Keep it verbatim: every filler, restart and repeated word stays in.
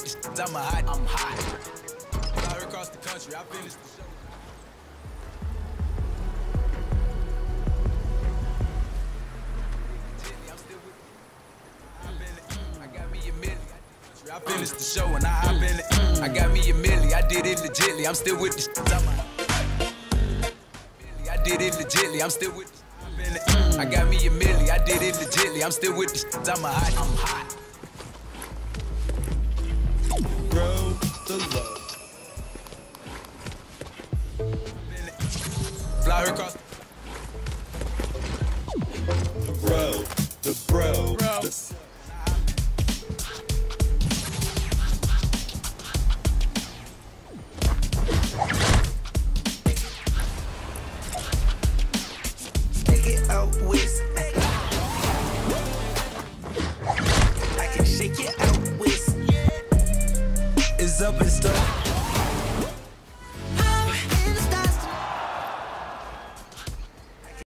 this shit, I'm a hot, I'm hot. Fly her across the country, I finished the show. I finished the show and I hop in it. I got me a milli, I did it legitly. I'm still with the shit. I did it legitly. I'm still with the shit. I got me a milli, I did it legitly. I'm still with the shit. I'm a hot, I'm hot. Bro, the love. Fly her across. The bro, the bro, bro. The out west. I can shake it out west. It's up and stuff.